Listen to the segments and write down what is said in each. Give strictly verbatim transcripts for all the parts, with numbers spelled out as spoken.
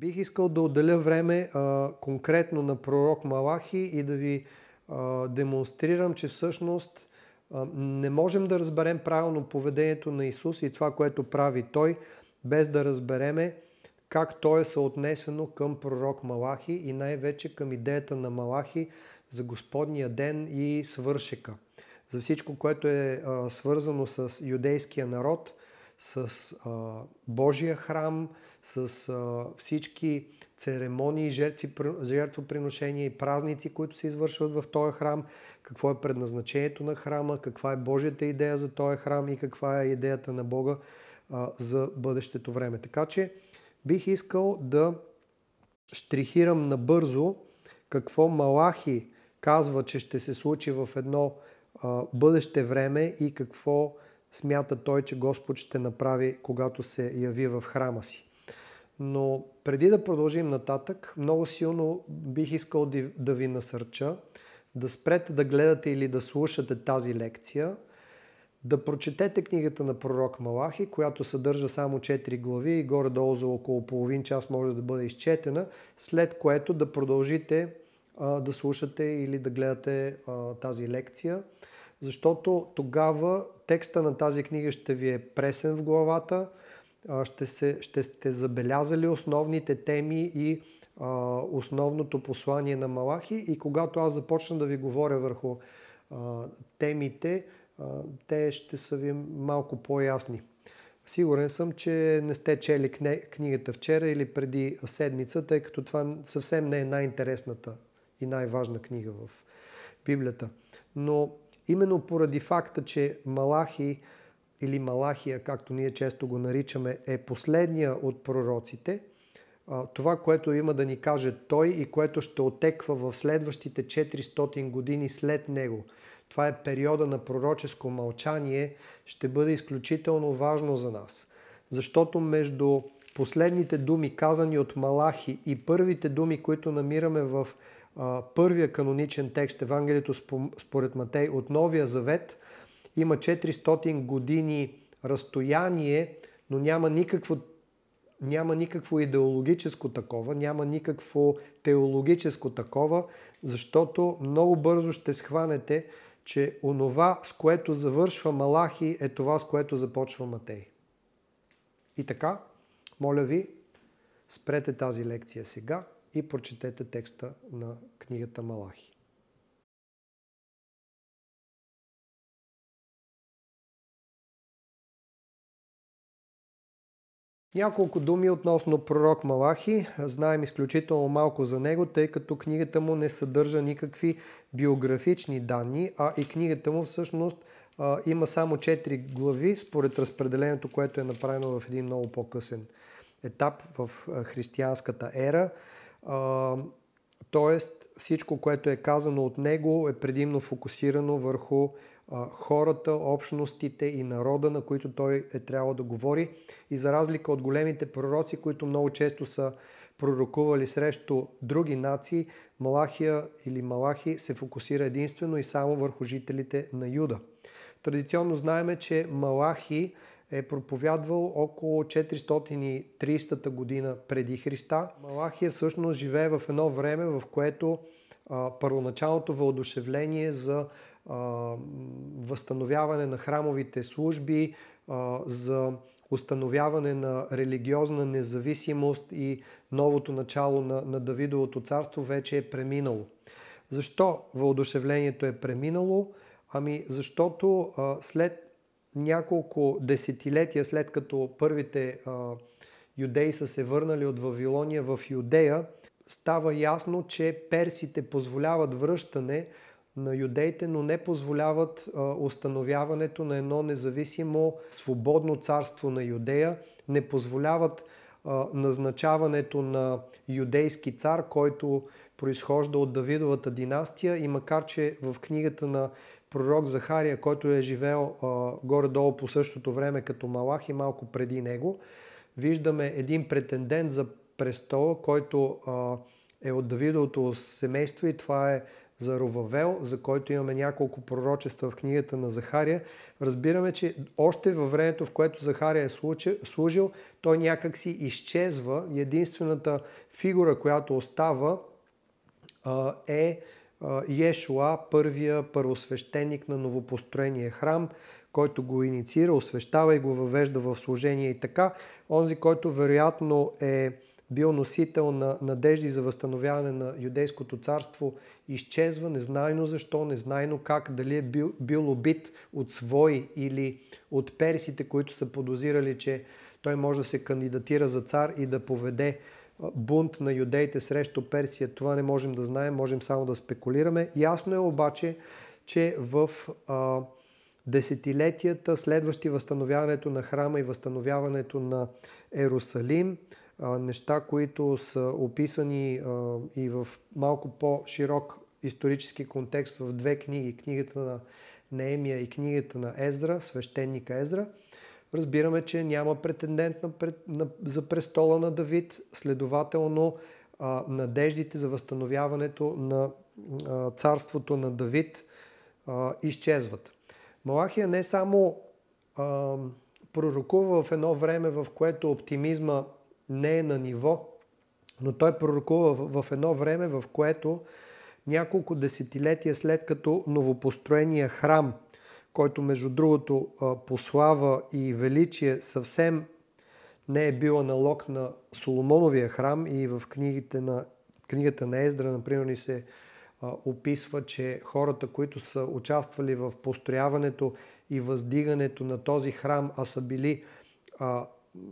Бих искал да отделя време а, конкретно на пророк Малахи и да ви а, демонстрирам, че всъщност а, не можем да разберем правилно поведението на Исус и това, което прави Той, без да разбереме как То е съотнесено към пророк Малахи и най-вече към идеята на Малахи за Господния ден и свършека. За всичко, което е а, свързано с юдейския народ, с а, Божия храм, с а, всички церемонии, жертви, жертвоприношения и празници, които се извършват в този храм, какво е предназначението на храма, каква е Божията идея за този храм и каква е идеята на Бога а, за бъдещето време. Така че бих искал да щрихирам набързо какво Малахи казва, че ще се случи в едно а, бъдеще време и какво смята той, че Господ ще направи, когато се яви в храма си. Но преди да продължим нататък, много силно бих искал да ви насърча да спрете да гледате или да слушате тази лекция, да прочетете книгата на пророк Малахи, която съдържа само четири глави и горе-долу за около половин час може да бъде изчетена, след което да продължите а, да слушате или да гледате а, тази лекция, защото тогава текста на тази книга ще ви е пресен в главата, ще, се, ще сте забелязали основните теми и а, основното послание на Малахи и когато аз започна да ви говоря върху а, темите, а, те ще са ви малко по-ясни. Сигурен съм, че не сте чели книгата вчера или преди седмица, тъй като това съвсем не е най-интересната и най-важна книга в Библията. Но именно поради факта, че Малахи или Малахия, както ние често го наричаме, е последния от пророците, това, което има да ни каже той и което ще отеква в следващите четиристотин години след него, това е периода на пророческо мълчание, ще бъде изключително важно за нас. Защото между последните думи, казани от Малахи, и първите думи, които намираме в а, първия каноничен текст, Евангелието според Матей от Новия Завет, има четиристотин години разстояние, но няма никакво, няма никакво идеологическо такова, няма никакво теологическо такова, защото много бързо ще схванете, че онова, с което завършва Малахи, е това, с което започва Матей. И така, моля ви, спрете тази лекция сега и прочетете текста на книгата Малахи. Няколко думи относно пророк Малахи. Знаем изключително малко за него, тъй като книгата му не съдържа никакви биографични данни, а и книгата му всъщност а, има само четири глави, според разпределението, което е направено в един много по-късен етап в християнската ера. А, тоест всичко, което е казано от него, е предимно фокусирано върху хората, общностите и народа, на които той е трябвало да говори. И за разлика от големите пророци, които много често са пророкували срещу други нации, Малахия или Малахи се фокусира единствено и само върху жителите на Юда. Традиционно знаем, че Малахи е проповядвал около четиристотин и тридесета година преди Христа. Малахия всъщност живее в едно време, в което а, първоначалното въодушевление за възстановяване на храмовите служби, за установяване на религиозна независимост и новото начало на, на Давидовото царство вече е преминало. Защо въодушевлението е преминало? Ами защото а, след няколко десетилетия, след като първите а, юдеи са се върнали от Вавилония в Юдея, става ясно, че персите позволяват връщане на юдеите, но не позволяват а, установяването на едно независимо свободно царство на Юдея, не позволяват а, назначаването на юдейски цар, който произхожда от Давидовата династия и макар, че в книгата на пророк Захария, който е живеел а, горе-долу по същото време като Малахи, малко преди него, виждаме един претендент за престола, който а, е от Давидовото семейство и това е Заровавел, за който имаме няколко пророчества в книгата на Захария, разбираме, че още във времето, в което Захария е служил, той някак си изчезва. Единствената фигура, която остава, е Йешуа, първия първосвещеник на новопостроения храм, който го инициира, освещава и го въвежда в служение и така. Онзи, който вероятно е бил носител на надежди за възстановяване на юдейското царство, изчезва, незнайно защо, незнайно как, дали е бил, бил убит от свои или от персите, които са подозирали, че той може да се кандидатира за цар и да поведе бунт на юдеите срещу Персия. Това не можем да знаем, можем само да спекулираме. Ясно е обаче, че в а, десетилетията, следващи възстановяването на храма и възстановяването на Ерусалим, а, неща, които са описани а, и в малко по-широк исторически контекст в две книги, книгата на Неемия и книгата на Ездра, свещеника Ездра, разбираме, че няма претендент на, на, за престола на Давид, следователно а, надеждите за възстановяването на а, царството на Давид а, изчезват. Малахия не само а, пророкува в едно време, в което оптимизма не е на ниво, но той пророкува в, в едно време, в което няколко десетилетия след като новопостроения храм, който между другото по слава и величие съвсем не е бил аналог на Соломоновия храм, и в книгите на, книгата на Ездра, например, ни се а, описва, че хората, които са участвали в построяването и въздигането на този храм, а са били а,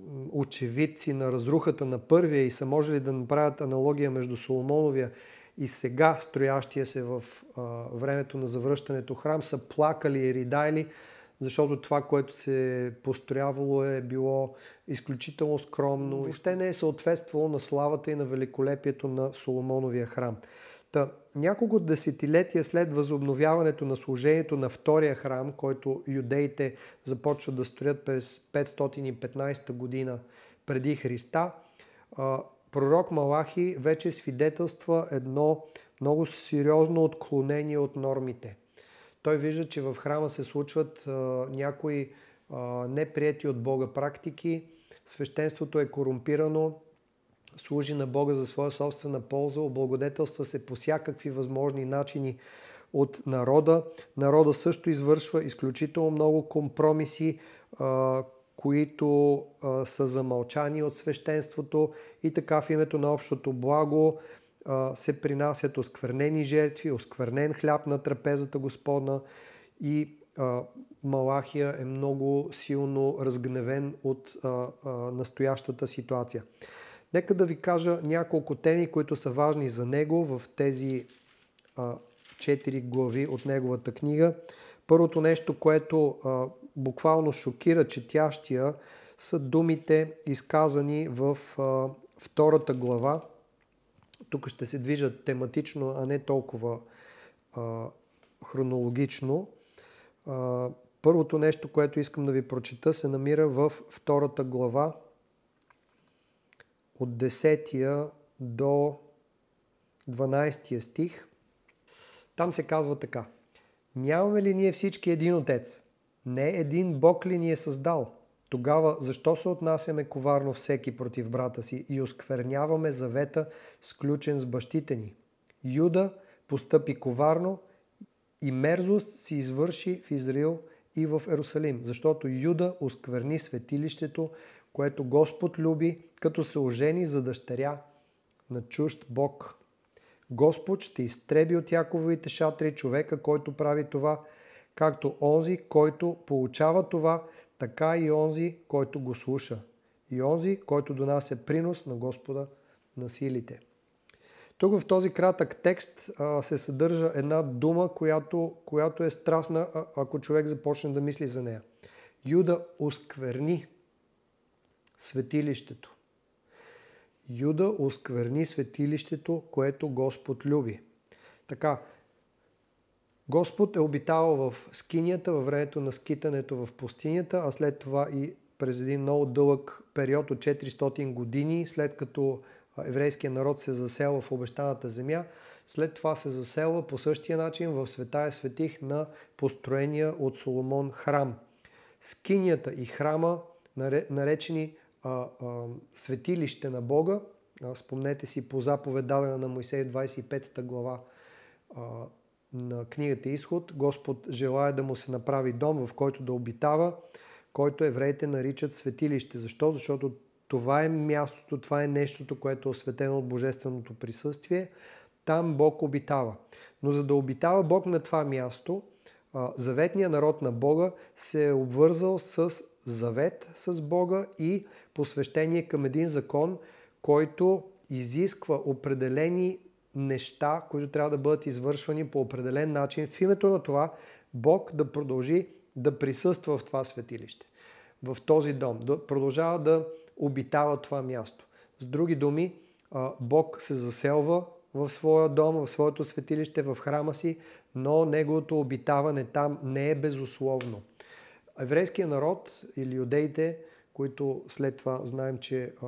очевидци на разрухата на първия и са можели да направят аналогия между Соломоновия и сега строящия се в а, времето на завръщането храм, са плакали и ридайли, защото това, което се е построявало, е било изключително скромно. Въобще не е съответствало на славата и на великолепието на Соломоновия храм. Та, няколко десетилетия след възобновяването на служението на втория храм, който юдеите започват да строят през петстотин и петнадесета година преди Христа, а, пророк Малахи вече свидетелства едно много сериозно отклонение от нормите. Той вижда, че в храма се случват а, някои а, неприети от Бога практики, свещенството е корумпирано, служи на Бога за своя собствена полза, облагодетелства се по всякакви възможни начини от народа. Народа също извършва изключително много компромиси, а, които а, са замълчани от свещенството, и така в името на общото благо а, се принасят осквернени жертви, осквернен хляб на трапезата Господна, и а, Малахия е много силно разгневен от а, а, настоящата ситуация. Нека да ви кажа няколко теми, които са важни за него в тези а, четири глави от неговата книга. Първото нещо, което а, буквално шокира четящия, са думите, изказани в а, втората глава. Тук ще се движат тематично, а не толкова а, хронологично. А, първото нещо, което искам да ви прочета, се намира в втората глава, от десетия до дванадесетия стих. Там се казва така: нямаме ли ние всички един Отец? Не един Бог ли ни е създал? Тогава защо се отнасяме коварно всеки против брата си и оскверняваме завета, сключен с бащите ни? Юда постъпи коварно и мерзост си извърши в Израил и в Ерусалим, защото Юда оскверни светилището, което Господ люби, като се ожени за дъщеря на чужд Бог. Господ ще изтреби от Якововите шатри човека, който прави това, както онзи, който получава това, така и онзи, който го слуша, и онзи, който донася принос на Господа на силите. Тук в този кратък текст а, се съдържа една дума, която, която е страшна, а, ако човек започне да мисли за нея. Юда оскверни светилището. Юда оскверни светилището, което Господ люби. Така, Господ е обитавал в скинията във времето на скитането в пустинята, а след това и през един много дълъг период от четиристотин години, след като еврейския народ се заселва в обещаната земя, след това се заселва по същия начин в Светая Светих на построения от Соломон храм. Скинията и храма, наречени а, а, светилище на Бога, а, спомнете си по заповед дадена на Мойсей в двадесет и пета глава а, на книгата Изход, Господ желая да му се направи дом, в който да обитава, който евреите наричат светилище. Защо? Защото това е мястото, това е нещото, което е осветено от божественото присъствие. Там Бог обитава. Но за да обитава Бог на това място, заветният народ на Бога се е обвързал с завет с Бога и посвещение към един закон, който изисква определени неща, които трябва да бъдат извършвани по определен начин в името на това Бог да продължи да присъства в това светилище, в този дом, да продължава да обитава това място. С други думи, Бог се заселва в своя дом, в своето светилище, в храма си, но неговото обитаване там не е безусловно. Еврейският народ или юдеите, които след това знаем, че а,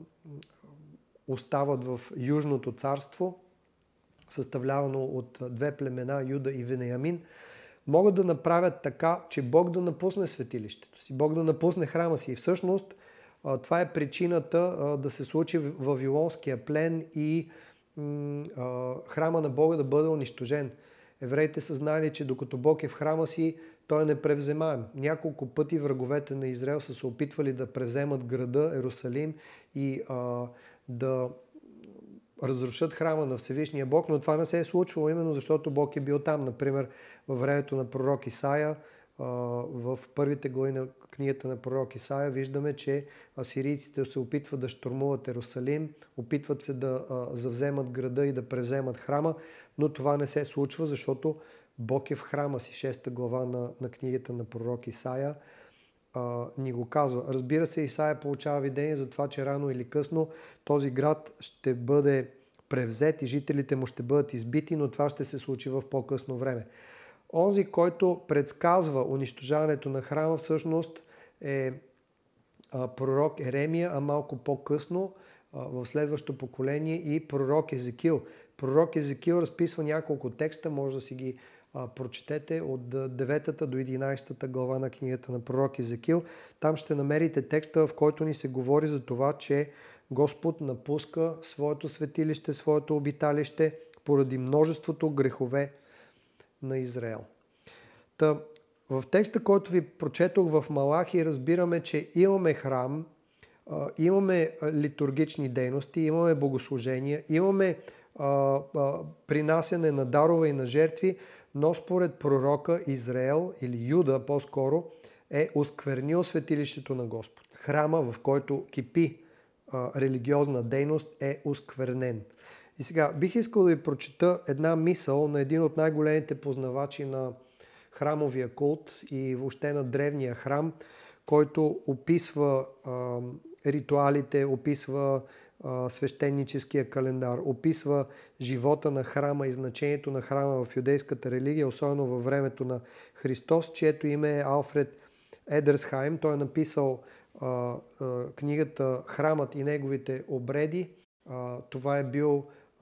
остават в Южното царство, съставлявано от две племена, Юда и Вениамин, могат да направят така, че Бог да напусне светилището си, Бог да напусне храма си. И всъщност а, това е причината а, да се случи Вавилонския плен и храма на Бога да бъде унищожен. Евреите са знали, че докато Бог е в храма си, той е непревземаем. Няколко пъти враговете на Израел са се опитвали да превземат града Ерусалим и а, да разрушат храма на Всевишния Бог, но това не се е случвало именно защото Бог е бил там. Например, във времето на пророк Исаия, в първите глави на книгата на пророк Исаия виждаме, че асирийците се опитват да щурмуват Ерусалим, опитват се да завземат града и да превземат храма, но това не се случва, защото Бог е в храма си. Шеста глава на, на книгата на пророк Исаия а, ни го казва. Разбира се, Исаия получава видение за това, че рано или късно този град ще бъде превзет и жителите му ще бъдат избити, но това ще се случи в по-късно време. Онзи, който предсказва унищожаването на храма, всъщност е а, пророк Еремия, а малко по-късно а, в следващото поколение и пророк Езекил. Пророк Езекил разписва няколко текста, може да си ги а, прочетете от деветата до единадесета глава на книгата на пророк Езекил. Там ще намерите текста, в който ни се говори за това, че Господ напуска своето светилище, своето обиталище поради множеството грехове на Израел. Та, в текста, който ви прочетох в Малахи, разбираме, че имаме храм, имаме литургични дейности, имаме богослужения, имаме а, а, принасяне на дарове и на жертви, но според пророка Израел или Юда по-скоро е осквернил светилището на Господ. Храма, в който кипи а, религиозна дейност, е осквернен. И сега бих искал да ви прочета една мисъл на един от най-големите познавачи на храмовия култ и въобще на древния храм, който описва а, ритуалите, описва а, свещеническия календар, описва живота на храма и значението на храма в юдейската религия, особено във времето на Христос, чието име е Алфред Едерсхайм. Той е написал а, а, книгата "Храмът и неговите обреди". А, това е бил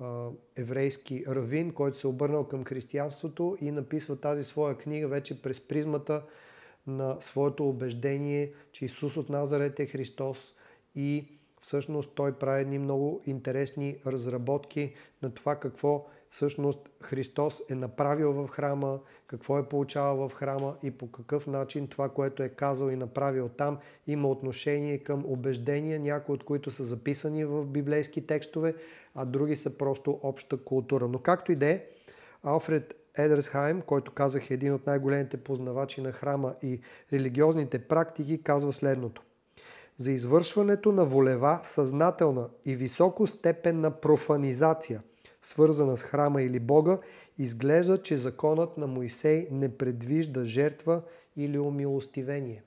еврейски равин, който се обърнал към християнството и написва тази своя книга вече през призмата на своето убеждение, че Исус от Назарет е Христос и всъщност той прави едни много интересни разработки на това какво всъщност Христос е направил в храма, какво е получавал в храма и по какъв начин това, което е казал и направил там, има отношение към убеждения, някои от които са записани в библейски текстове, а други са просто обща култура. Но както и да е, Алфред Едерсхайм, който казах е един от най-големите познавачи на храма и религиозните практики, казва следното. За извършването на волева, съзнателна и високо степен на профанизация, свързана с храма или Бога, изглежда, че законът на Моисей не предвижда жертва или умилостивение.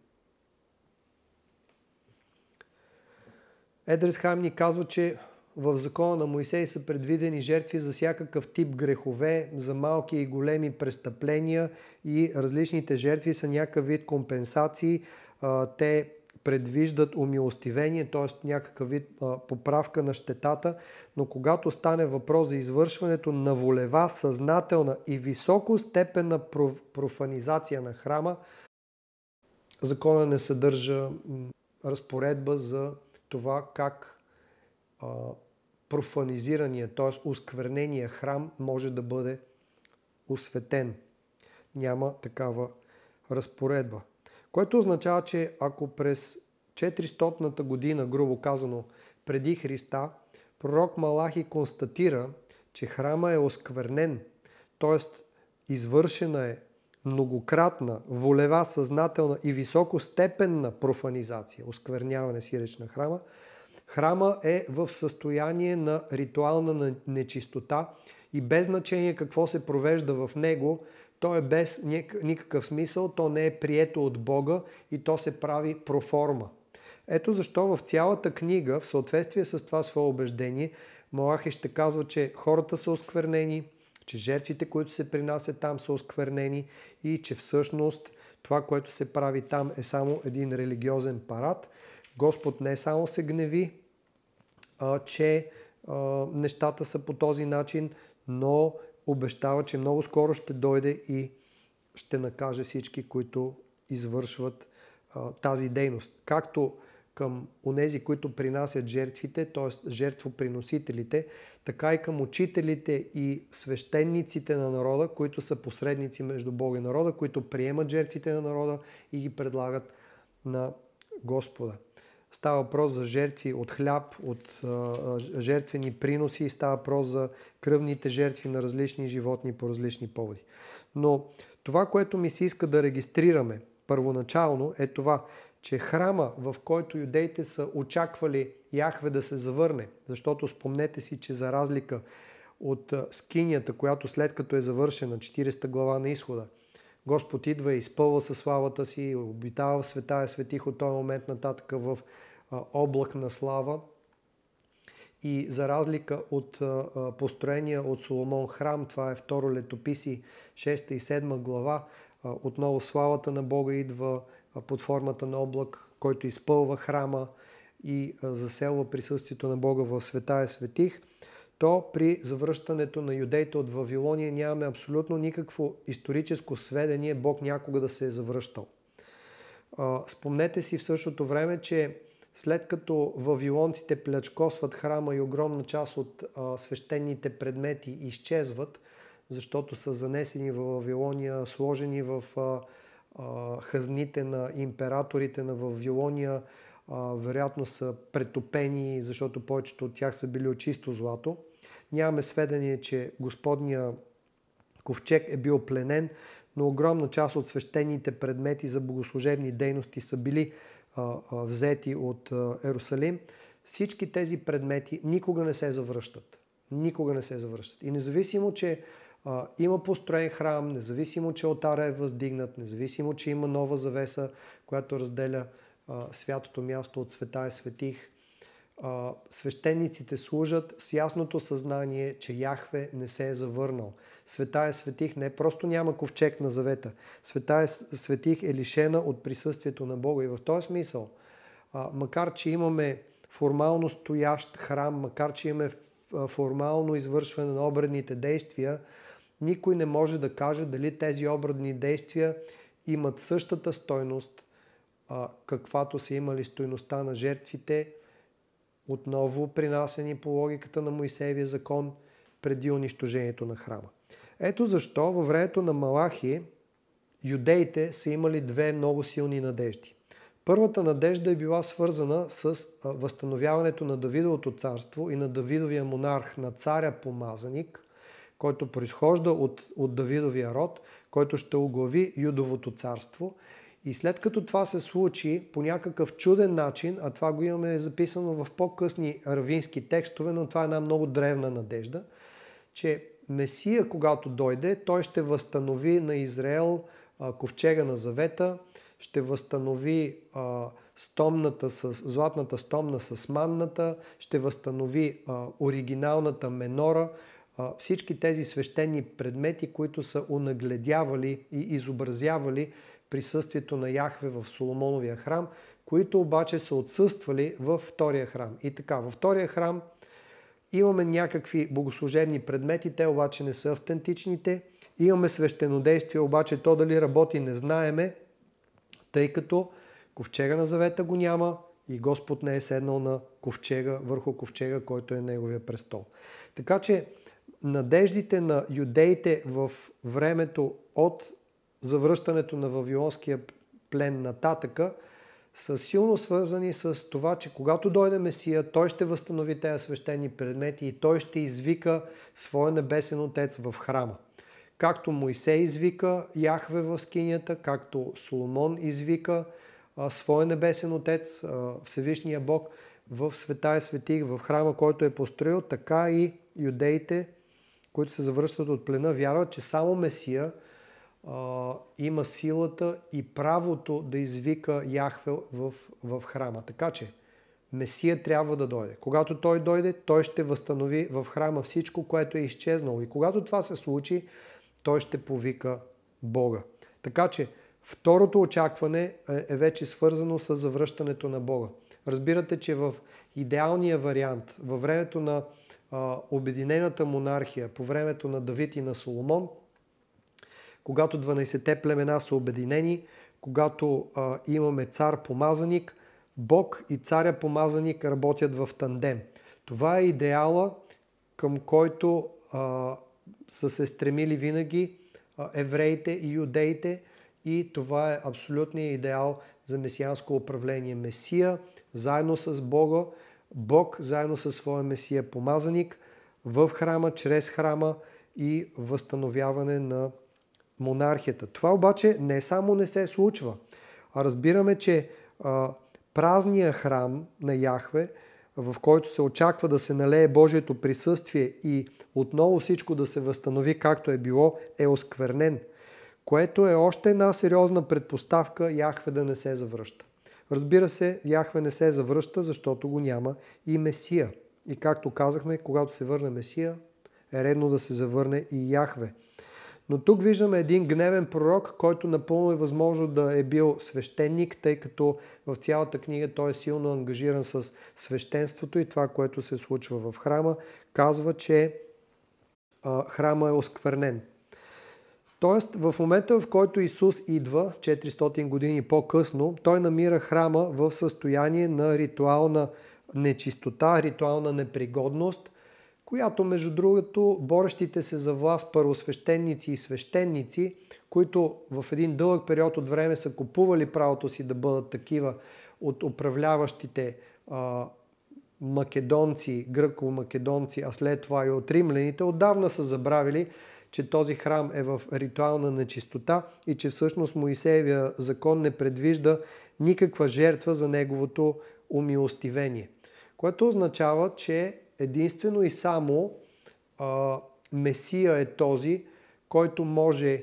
Едерсхайм ни казва, че в закона на Моисей са предвидени жертви за всякакъв тип грехове, за малки и големи престъпления и различните жертви са някакъв вид компенсации. Те предвиждат умилостивение, т.е. някакъв вид а, поправка на щетата, но когато стане въпрос за извършването на волева, съзнателна и високо степенна профанизация на храма, закона не съдържа м, разпоредба за това как а, профанизирания, т.е. осквернения храм може да бъде осветен. Няма такава разпоредба. Което означава, че ако през четиристотната година, грубо казано, преди Христа, пророк Малахи констатира, че храма е осквернен, т.е. извършена е многократна, волева, съзнателна и високостепенна профанизация, оскверняване си реч на храма, храма е в състояние на ритуална нечистота и без значение какво се провежда в него, то е без никакъв смисъл, то не е прието от Бога и то се прави проформа. Ето защо в цялата книга, в съответствие с това свое убеждение, Малахи ще казва, че хората са осквернени, че жертвите, които се принасят там, са осквернени и че всъщност това, което се прави там, е само един религиозен парад. Господ не само се гневи, а, че а, нещата са по този начин, но обещава, че много скоро ще дойде и ще накаже всички, които извършват а, тази дейност. Както към онези, които принасят жертвите, т.е. жертвоприносителите, така и към учителите и свещениците на народа, които са посредници между Бога и народа, които приемат жертвите на народа и ги предлагат на Господа. Става въпрос за жертви от хляб, от а, жертвени приноси, става въпрос за кръвните жертви на различни животни по различни поводи. Но това, което ми се иска да регистрираме първоначално, е това, че храма, в който юдеите са очаквали Яхве да се завърне, защото спомнете си, че за разлика от скинията, която след като е завършена, четиридесета глава на Изхода, Господ идва и изпълва със славата си, обитава в Светая Светих от този момент нататък в а, облак на слава. И за разлика от а, построения от Соломон храм, това е второ летописи, шеста и седма глава, а, отново славата на Бога идва а, под формата на облак, който изпълва храма и а, заселва присъствието на Бога в Светая Светих, то при завръщането на юдеите от Вавилония нямаме абсолютно никакво историческо сведение Бог някога да се е завръщал. Спомнете си в същото време, че след като вавилонците плячкосват храма и огромна част от свещените предмети изчезват, защото са занесени в Вавилония, сложени в хазните на императорите на Вавилония, вероятно са претопени, защото повечето от тях са били от чисто злато. Нямаме сведение, че Господния ковчег е бил пленен, но огромна част от свещените предмети за богослужебни дейности са били а, а, взети от а, Ерусалим. Всички тези предмети никога не се завръщат. Никога не се завръщат. И независимо, че а, има построен храм, независимо, че алтара е въздигнат, независимо, че има нова завеса, която разделя а, святото място от Светая Светих, а, свещениците служат с ясното съзнание, че Яхве не се е завърнал. Светая Светих не просто няма ковчег на завета. Светая Светих е лишена от присъствието на Бога. И в този смисъл, а, макар че имаме формално стоящ храм, макар че имаме формално извършване на обредните действия, никой не може да каже дали тези обредни действия имат същата стойност, а, каквато са имали стойността на жертвите, отново принасени по логиката на Моисеевия закон преди унищожението на храма. Ето защо във времето на Малахи юдеите са имали две много силни надежди. Първата надежда е била свързана с възстановяването на Давидовото царство и на Давидовия монарх, на царя помазаник, който произхожда от, от Давидовия род, който ще оглави Юдовото царство. И след като това се случи по някакъв чуден начин, а това го имаме записано в по-късни равински текстове, но това е една много древна надежда, че Месия, когато дойде, той ще възстанови на Израел а, ковчега на завета, ще възстанови а, стомната с, златната стомна с манната, ще възстанови а, оригиналната менора, а, всички тези свещени предмети, които са унагледявали и изобразявали присъствието на Яхве в Соломоновия храм, които обаче са отсъствали във втория храм. И така, във втория храм имаме някакви богослужебни предмети, те обаче не са автентичните. Имаме свещенодействие, обаче то дали работи не знаеме, тъй като ковчега на завета го няма и Господ не е седнал на ковчега, върху ковчега, който е неговия престол. Така че надеждите на юдеите в времето от завръщането на Вавилонския плен нататъка са силно свързани с това, че когато дойде Месия, той ще възстанови тези свещени предмети и той ще извика своя небесен Отец в храма. Както Моисей извика Яхве в скинията, както Соломон извика а, своя небесен Отец, а, Всевишния Бог в Светая Светих, в храма, който е построил, така и юдеите, които се завръщат от плена, вярват, че само Месия а, има силата и правото да извика Яхве в, в храма. Така че Месия трябва да дойде. Когато той дойде, той ще възстанови в храма всичко, което е изчезнало. И когато това се случи, той ще повика Бога. Така че второто очакване е вече свързано с завръщането на Бога. Разбирате, че в идеалния вариант, във времето на а, Обединената монархия, по времето на Давид и на Соломон, когато дванайсетте племена са обединени, когато а, имаме цар-помазаник, Бог и царя-помазаник работят в тандем. Това е идеала, към който а, са се стремили винаги евреите и юдеите, и това е абсолютният идеал за месианско управление. Месия заедно с Бога, Бог заедно със своя Месия помазаник в храма, чрез храма и възстановяване на монархията. Това обаче не само не се случва, а разбираме, че а, празния храм на Яхве, в който се очаква да се налее Божието присъствие и отново всичко да се възстанови както е било, е осквернен, което е още една сериозна предпоставка Яхве да не се завръща. Разбира се, Яхве не се завръща, защото го няма и Месия. И както казахме, когато се върне Месия, е редно да се завърне и Яхве. Но тук виждаме един гневен пророк, който напълно е възможно да е бил свещеник, тъй като в цялата книга той е силно ангажиран с свещенството и това, което се случва в храма, казва, че а, храма е осквернен. Тоест, в момента, в който Исус идва, четиристотин години по-късно, той намира храма в състояние на ритуална нечистота, ритуална непригодност, която, между другото, борещите се за власт първосвещеници и свещеници, които в един дълъг период от време са купували правото си да бъдат такива от управляващите а, македонци, гръко-македонци, а след това и от римляните, отдавна са забравили, че този храм е в ритуална нечистота и че всъщност Моисеевия закон не предвижда никаква жертва за неговото умилостивение. Което означава, че единствено и само а, Месия е този, който може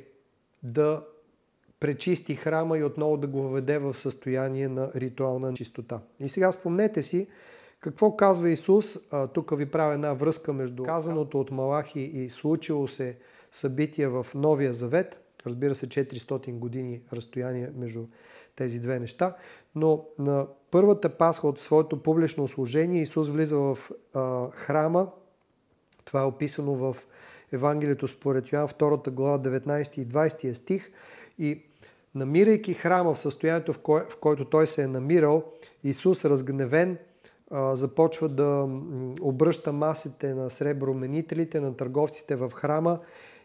да пречисти храма и отново да го въведе в състояние на ритуална чистота. И сега спомнете си какво казва Исус. А, тук ви правя една връзка между казаното от Малахи и случило се събития в Новия Завет. Разбира се, четиристотин години разстояние между тези две неща. Но на първата Пасха от своето публично служение Исус влиза в а, храма. Това е описано в Евангелието според Йоан, втората глава, деветнайсети и двайсети стих. И намирайки храма в състоянието, в, кое, в който той се е намирал, Исус, разгневен, а, започва да обръща масите на среброменителите, на търговците в храма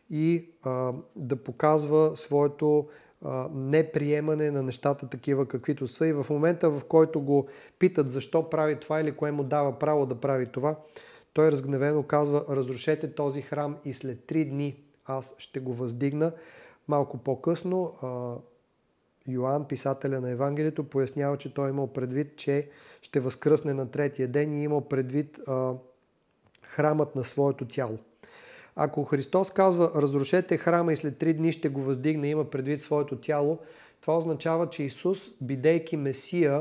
и а, да показва своето а, неприемане на нещата такива каквито са. И в момента, в който го питат защо прави това или кое му дава право да прави това, той разгневено казва: разрушете този храм и след три дни аз ще го въздигна. Малко по-късно а, Йоан, писателя на Евангелието, пояснява, че той имал предвид, че ще възкръсне на третия ден и имал предвид а, храмът на своето тяло. Ако Христос казва разрушете храма и след три дни ще го въздигне, има предвид своето тяло, това означава, че Исус, бидейки Месия,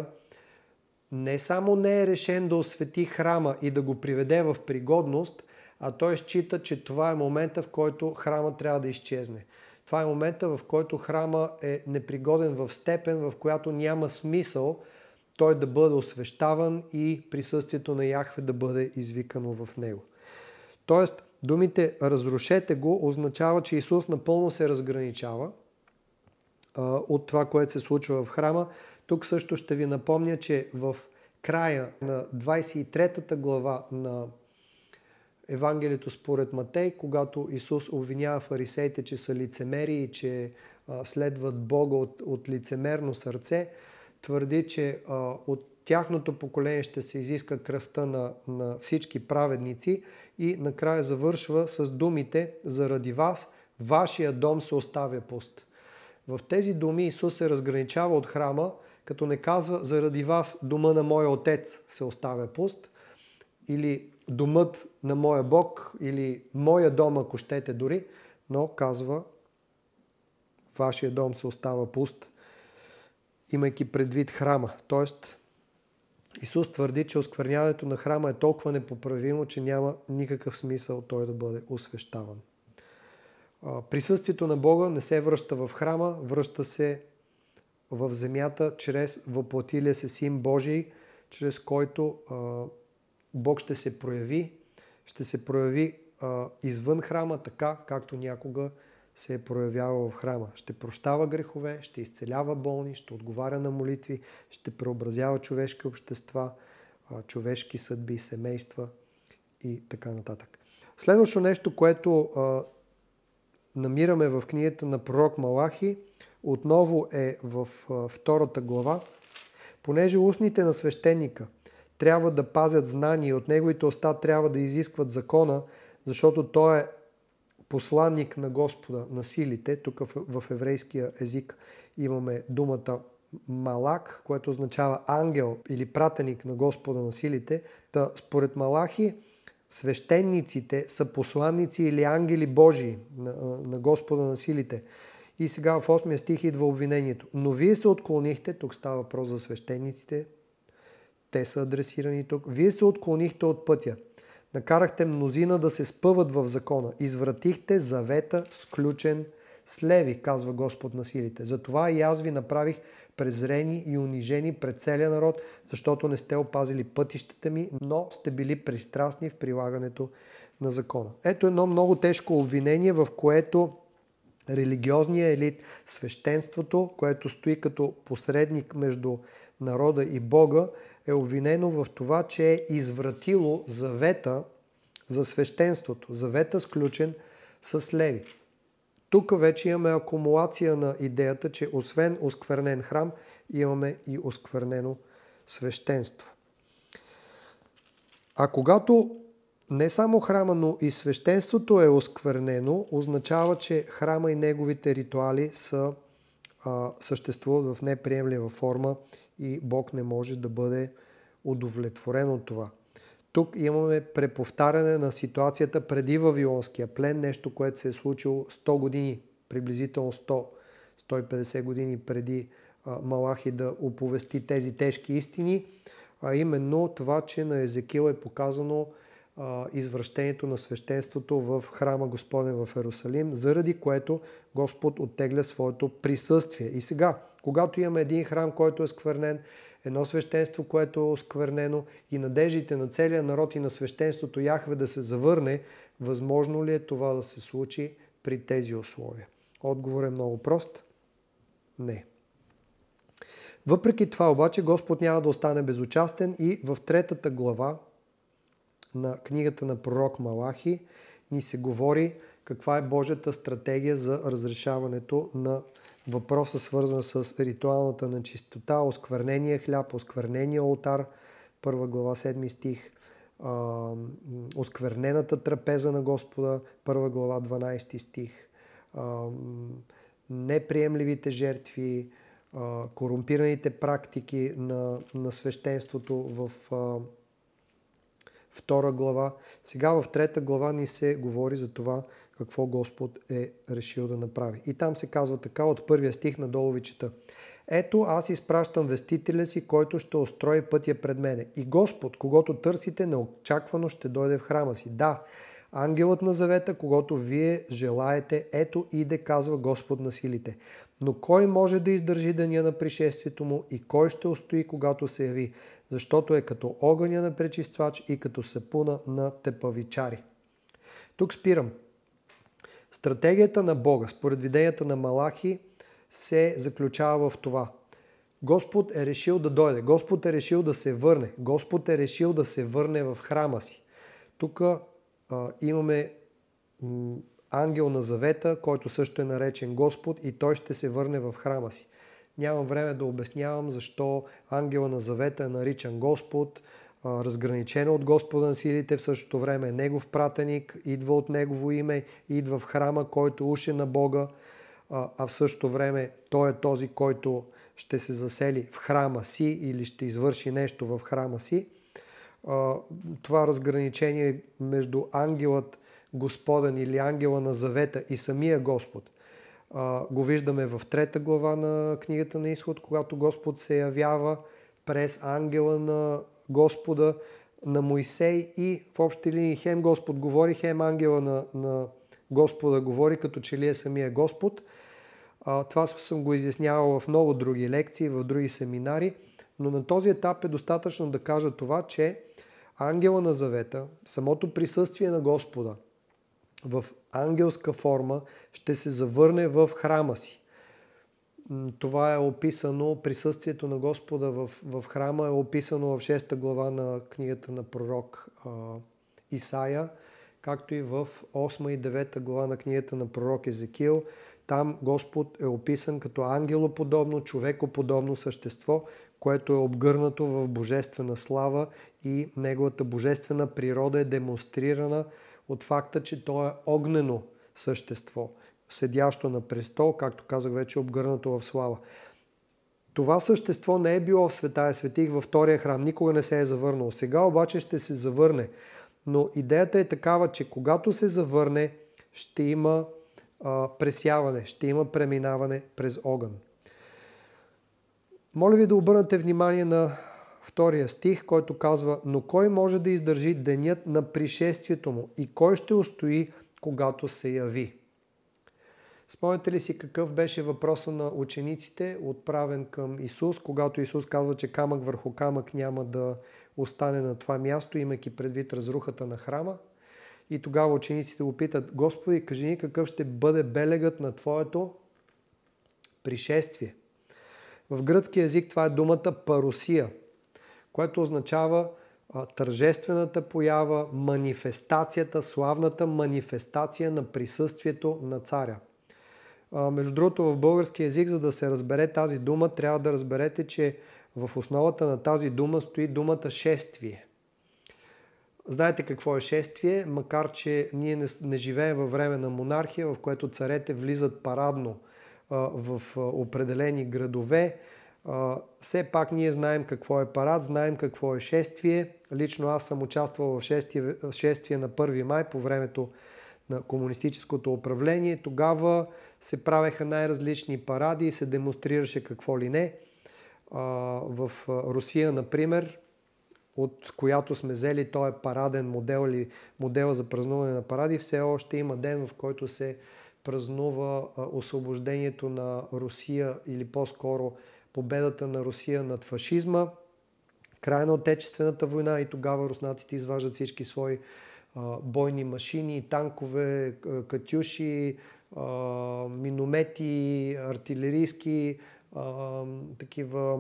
не само не е решен да освети храма и да го приведе в пригодност, а той счита, че това е момента, в който храма трябва да изчезне. Това е момента, в който храма е непригоден в степен, в която няма смисъл той да бъде освещаван и присъствието на Яхве да бъде извикано в него. Тоест, думите разрушете го означава, че Исус напълно се разграничава а, от това, което се случва в храма. Тук също ще ви напомня, че в края на двадесет и трета глава на Евангелието според Матей, когато Исус обвинява фарисеите, че са лицемери и че а, следват Бога от, от лицемерно сърце, твърди, че а, от тяхното поколение ще се изиска кръвта на, на всички праведници и накрая завършва с думите: заради вас, вашия дом се оставя пуст. В тези думи Исус се разграничава от храма, като не казва: заради вас дома на моя отец се оставя пуст, или домът на моя Бог, или моя дом, ако щете дори, но казва: вашия дом се остава пуст, имайки предвид храма. Тоест, Исус твърди, че оскверняването на храма е толкова непоправимо, че няма никакъв смисъл той да бъде освещаван. Присъствието на Бога не се връща в храма, връща се в земята чрез въплатилия се Син Божий, чрез който а, Бог ще се прояви, ще се прояви а, извън храма, така както някога се е проявявал в храма. Ще прощава грехове, ще изцелява болни, ще отговаря на молитви, ще преобразява човешки общества, а, човешки съдби, семейства и така нататък. Следващо нещо, което а, намираме в книгата на пророк Малахи, отново е в а, втората глава. Понеже устните на свещеника трябва да пазят знания и от неговите уста трябва да изискват закона, защото той е посланник на Господа на силите. Тук в, в еврейския език имаме думата Малак, което означава ангел или пратеник на Господа на силите. Та, според Малахи, свещениците са посланници или ангели Божии на, на Господа на силите. И сега в осмия стих идва обвинението. Но вие се отклонихте, тук става въпрос за свещениците, те са адресирани тук, вие се отклонихте от пътя. Накарахте мнозина да се спъват в закона. Извратихте завета, сключен с Леви, казва Господ на силите. Затова и аз ви направих презрени и унижени пред целия народ, защото не сте опазили пътищата ми, но сте били пристрастни в прилагането на закона. Ето едно много тежко обвинение, в което религиозният елит, свещенството, което стои като посредник между народа и Бога, е обвинено в това, че е извратило завета за свещенството. Завета сключен с Леви. Тук вече имаме акумулация на идеята, че освен осквернен храм, имаме и осквернено свещенство. А когато не само храма, но и свещенството е осквернено, означава, че храма и неговите ритуали са, а, съществуват в неприемлива форма и Бог не може да бъде удовлетворен от това. Тук имаме преповтаряне на ситуацията преди Вавилонския плен, нещо, което се е случило сто години, приблизително сто до сто и петдесет години преди а, Малахи да оповести тези тежки истини, а именно това, че на Езекил е показано а, извращението на свещенството в храма Господен в Ерусалим, заради което Господ оттегля своето присъствие. И сега, когато имаме един храм, който е сквернен, едно свещенство, което е осквернено и надеждите на целия народ и на свещенството Яхве да се завърне, възможно ли е това да се случи при тези условия? Отговор е много прост. Не. Въпреки това обаче Господ няма да остане безучастен и в третата глава на книгата на пророк Малахи ни се говори каква е Божията стратегия за разрешаването на въпроса, свързан с ритуалната нечистота, осквернения хляб, осквернения олтар, първа глава, седми стих, а, осквернената трапеза на Господа, първа глава, дванадесети стих, а, неприемливите жертви, а, корумпираните практики на, на свещенството в а, втора глава. Сега в трета глава ни се говори за това какво Господ е решил да направи. И там се казва така, от първия стих надолу ви чета. Ето аз изпращам вестителя си, който ще устрои пътя пред мене. И Господ, когато търсите, неочаквано ще дойде в храма си. Да, Ангелът на завета, когато вие желаете, ето иде, казва Господ на силите. Но кой може да издържи деня на пришествието му и кой ще устои, когато се яви? Защото е като огъня на пречиствач и като сапуна на тепавичари. Тук спирам. Стратегията на Бога, според виденията на Малахи, се заключава в това. Господ е решил да дойде. Господ е решил да се върне. Господ е решил да се върне в храма си. Тук а, имаме м, ангел на завета, който също е наречен Господ и той ще се върне в храма си. Нямам време да обяснявам защо ангела на завета е наричан Господ, а, разграничен от Господа на силите, в същото време е негов пратеник, идва от негово име, идва в храма, който уж е на Бога, а, а в същото време той е този, който ще се засели в храма си или ще извърши нещо в храма си. Това разграничение между ангелът Господен или ангела на завета и самия Господ го виждаме в трета глава на книгата на Изход, когато Господ се явява през ангела на Господа на Моисей и в общи линии хем Господ говори, хем ангела на, на Господа говори, като че ли е самия Господ. Това съм го изяснявал в много други лекции, в други семинари, но на този етап е достатъчно да кажа това, че ангела на завета, самото присъствие на Господа в ангелска форма ще се завърне в храма си. Това е описано, присъствието на Господа в, в храма е описано в шеста глава на книгата на пророк а, Исаия, както и в осма и девета глава на книгата на пророк Езекиил. Там Господ е описан като ангелоподобно, човекоподобно същество, което е обгърнато в божествена слава и неговата божествена природа е демонстрирана от факта, че то е огнено същество, седящо на престол, както казах вече, обгърнато в слава. Това същество не е било в Светая светих във втория храм, никога не се е завърнало. Сега обаче ще се завърне, но идеята е такава, че когато се завърне, ще има а, пресяване, ще има преминаване през огън. Моля ви да обърнете внимание на втория стих, който казва: но кой може да издържи денят на пришествието му и кой ще устои, когато се яви? Спомняте ли си какъв беше въпроса на учениците, отправен към Исус, когато Исус казва, че камък върху камък няма да остане на това място, имайки предвид разрухата на храма? И тогава учениците го питат: Господи, кажи ни какъв ще бъде белегът на Твоето пришествие. В гръцки език това е думата парусия, което означава а, тържествената поява, манифестацията, славната манифестация на присъствието на царя. А, между другото, в български език, за да се разбере тази дума, трябва да разберете, че в основата на тази дума стои думата шествие. Знаете какво е шествие, макар че ние не, не живеем във време на монархия, в което царете влизат парадно а, в а, определени градове. А, все пак ние знаем какво е парад, знаем какво е шествие. Лично аз съм участвал в шествие, в шествие на първи май по времето на комунистическото управление. Тогава се правеха най-различни паради и се демонстрираше какво ли не. А, в Русия, например, от която сме взели този параден модел или модела за празнуване на паради, все още има ден, в който се празнува освобождението на Русия или по-скоро победата на Русия над фашизма, края на Отечествената война, и тогава руснаците изваждат всички свои а, бойни машини, танкове, катюши, а, миномети, артилерийски а, такива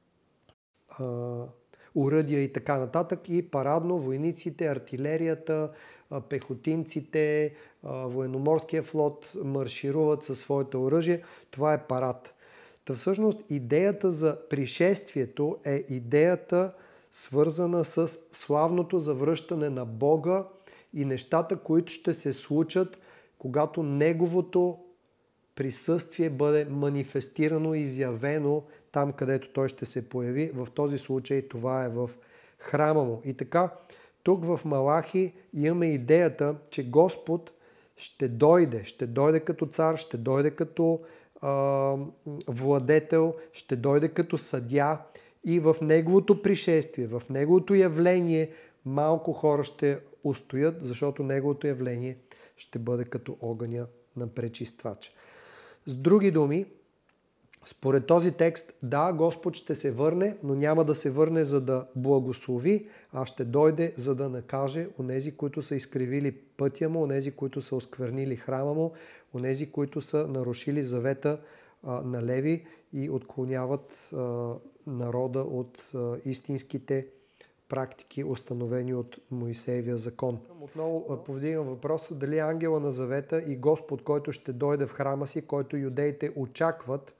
а, уръдия и така нататък, и парадно войниците, артилерията, пехотинците, военноморския флот маршируват със своето оръжие. Това е парад. Та всъщност идеята за пришествието е идеята, свързана с славното завръщане на Бога и нещата, които ще се случат, когато Неговото присъствие бъде манифестирано и изявено там, където Той ще се появи. В този случай това е в храма му. И така, тук в Малахи имаме идеята, че Господ ще дойде. Ще дойде като цар, ще дойде като а, владетел, ще дойде като съдия и в Неговото пришествие, в Неговото явление малко хора ще устоят, защото неговото явление ще бъде като огъня на пречиствач. С други думи, според този текст, да, Господ ще се върне, но няма да се върне за да благослови, а ще дойде за да накаже онези, които са изкривили пътя му, онези, които са осквернили храма му, онези, които са нарушили завета а, на Леви и отклоняват а, народа от а, истинските практики, установени от Моисеевия закон. Отново повдигам въпроса дали ангела на завета и Господ, който ще дойде в храма си, който юдеите очакват,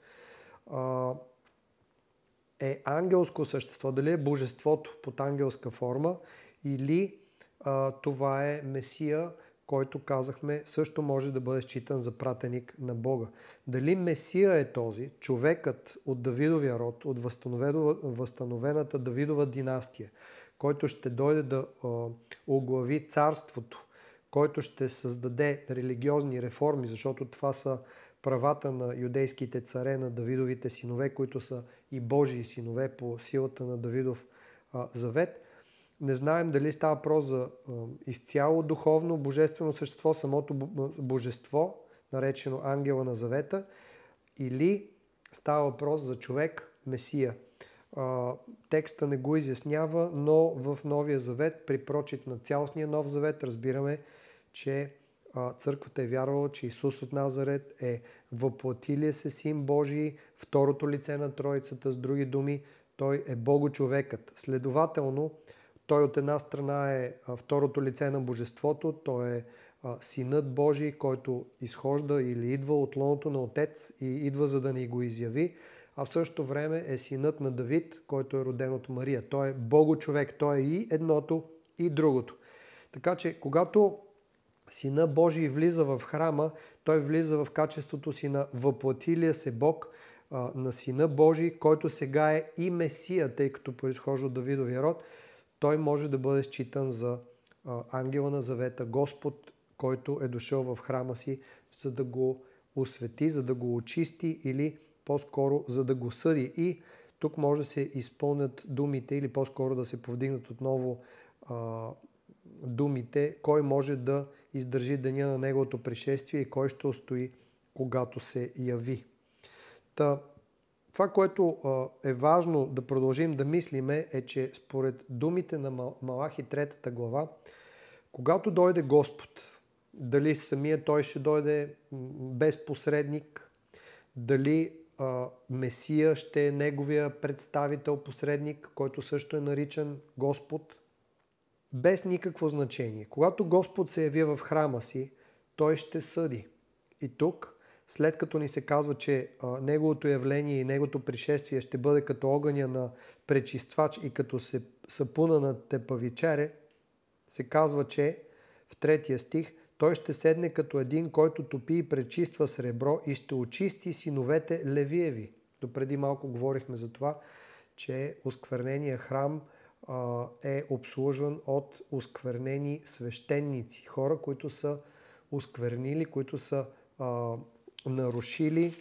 е ангелско същество, дали е божеството под ангелска форма или а, това е Месия, който казахме също може да бъде считан за пратеник на Бога. Дали Месия е този, човекът от Давидовия род, от възстановената Давидова династия, който ще дойде да а, оглави царството, който ще създаде религиозни реформи, защото това са правата на юдейските царе, на Давидовите синове, които са и Божии синове по силата на Давидов а, завет. Не знаем дали става въпрос за а, изцяло духовно, божествено същество, самото божество, наречено ангела на завета, или става въпрос за човек, Месия. А, текста не го изяснява, но в Новия завет, при прочит на цялостния Нов завет, разбираме, че църквата е вярвала, че Исус от Назарет е въплатилия се Син Божий, второто лице на Троицата, с други думи, той е Богочовекът. Следователно, той от една страна е второто лице на Божеството, той е Синът Божий, който изхожда или идва от лоното на Отец и идва за да ни го изяви, а в същото време е Синът на Давид, който е роден от Мария. Той е Богочовек, той е и едното, и другото. Така че, когато Сина Божий влиза в храма, той влиза в качеството си на въплатилия се Бог, на Сина Божий, който сега е и Месия, тъй като произхожда от Давидовия род. Той може да бъде считан за ангела на завета, Господ, който е дошъл в храма си, за да го освети, за да го очисти или по-скоро за да го съди. И тук може да се изпълнят думите или по-скоро да се повдигнат отново а, думите, кой може да издържи деня на неговото пришествие и кой ще устои, когато се яви. Та, това, което а, е важно да продължим да мислиме, е, че според думите на Малахи третата глава, когато дойде Господ, дали самия той ще дойде без посредник, дали а, Месия ще е неговия представител, посредник, който също е наричан Господ, без никакво значение. Когато Господ се яви в храма си, той ще съди. И тук, след като ни се казва, че а, неговото явление и неговото пришествие ще бъде като огъня на пречиствач и като се сапуна на тепавичере, се казва, че в третия стих той ще седне като един, който топи и пречиства сребро и ще очисти синовете Левиеви. Допреди малко говорихме за това, че осквернения храм а, е обслужван от осквернени свещеници. Хора, които са осквернили, които са а, нарушили,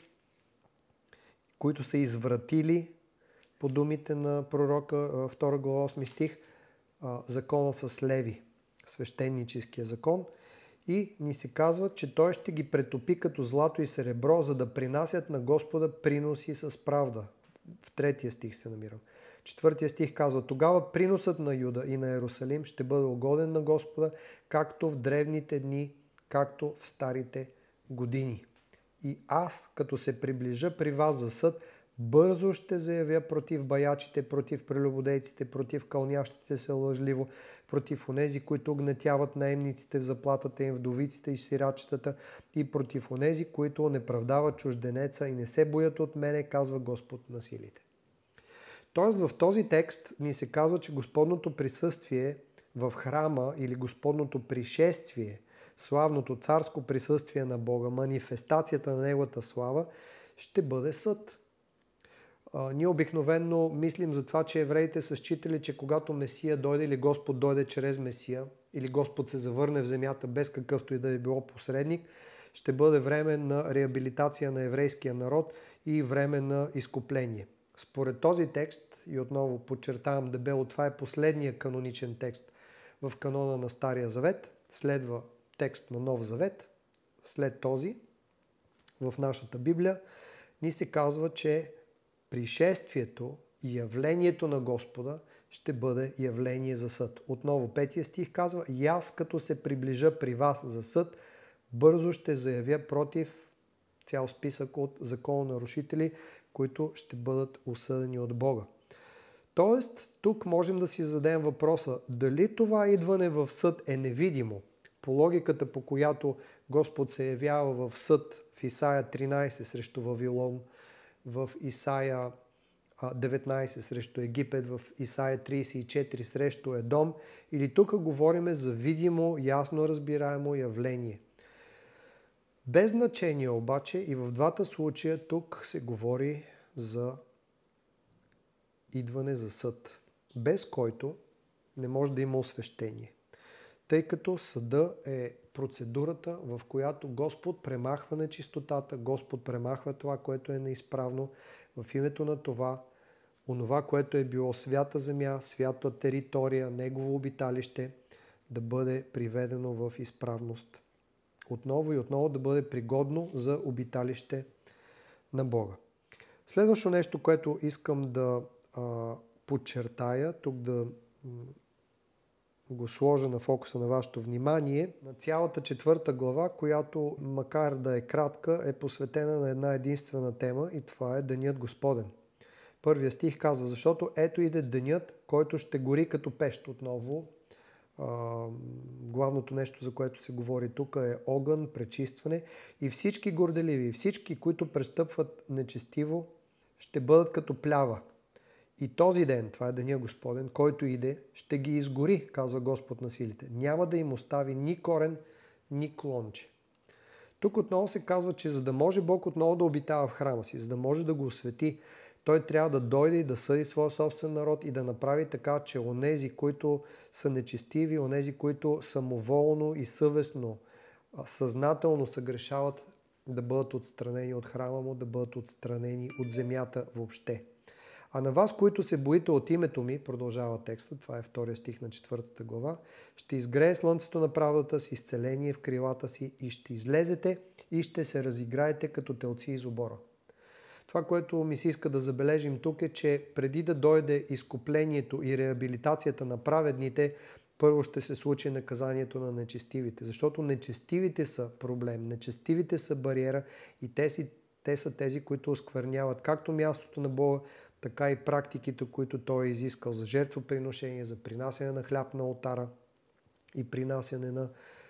които са извратили, по думите на пророка, втора глава, осми стих, а, закона с Леви, свещеническия закон. И ни се казва, че той ще ги претопи като злато и сребро, за да принасят на Господа приноси с правда. В третия стих се намирам. Четвъртия стих казва: тогава приносът на Юда и на Иерусалим ще бъде угоден на Господа, както в древните дни, както в старите години. И аз, като се приближа при вас за съд, бързо ще заявя против баячите, против прелюбодейците, против кълнящите се лъжливо, против онези, които огнетяват наемниците в заплатата им, вдовиците и сирачетата, и против онези, които неправдават чужденеца и не се боят от мене, казва Господ на силите. Тоест в този текст ни се казва, че Господното присъствие в храма или Господното пришествие, славното царско присъствие на Бога, манифестацията на Неговата слава, ще бъде съд. А, ние обикновенно мислим за това, че евреите са считали, че когато Месия дойде или Господ дойде чрез Месия, или Господ се завърне в земята без какъвто и да е било посредник, ще бъде време на реабилитация на еврейския народ и време на изкупление. Според този текст, и отново подчертавам дебело, това е последния каноничен текст в канона на Стария завет, следва текст на Нов завет, след този в нашата Библия ни се казва, че пришествието и явлението на Господа ще бъде явление за съд. Отново петия стих казва: и аз като се приближа при вас за съд, бързо ще заявя против цял списък от закононарушители, които ще бъдат осъдени от Бога. Тоест, тук можем да си зададем въпроса, дали това идване в съд е невидимо, по логиката, по която Господ се явява в съд в Исаия тринайсет срещу Вавилон, в Исаия деветнайсет срещу Египет, в Исаия трийсет и четири срещу Едом, или тук говорим за видимо, ясно разбираемо явление. Без значение обаче и в двата случая тук се говори за идване за съд, без който не може да има освещение. Тъй като съда е процедурата, в която Господ премахва нечистотата, Господ премахва това, което е неизправно, в името на това, онова, което е било свята земя, свята територия, негово обиталище, да бъде приведено в изправност. Отново и отново да бъде пригодно за обиталище на Бога. Следващо нещо, което искам да а, подчертая, тук да м, го сложа на фокуса на вашето внимание, на цялата четвърта глава, която, макар да е кратка, е посветена на една единствена тема и това е Денят Господен. Първия стих казва: защото ето иде денят, който ще гори като пещ. Отново а, главното нещо, за което се говори тук, е огън, пречистване, и всички горделиви, всички, които престъпват нечестиво, ще бъдат като плява. И този ден, това е Деня Господен, който иде, ще ги изгори, казва Господ на силите. Няма да им остави ни корен, ни клонче. Тук отново се казва, че за да може Бог отново да обитава в храма си, за да може да го освети, Той трябва да дойде и да съди своя собствен народ и да направи така, че онези, които са нечестиви, онези, които самоволно и съвестно, съзнателно съгрешават, да бъдат отстранени от храма му, да бъдат отстранени от земята въобще. А на вас, които се боите от името ми, продължава текста, това е втория стих на четвъртата глава, ще изгрее слънцето на правдата с изцеление в крилата си и ще излезете и ще се разиграете като телци из обора. Това, което ми се иска да забележим тук е, че преди да дойде изкуплението и реабилитацията на праведните, първо ще се случи наказанието на нечестивите. Защото нечестивите са проблем, нечестивите са бариера и те, си, те са тези, които оскверняват както мястото на Бога, така и практиките, които Той е изискал за жертвоприношение, за принасяне на хляб на олтара и принасяне на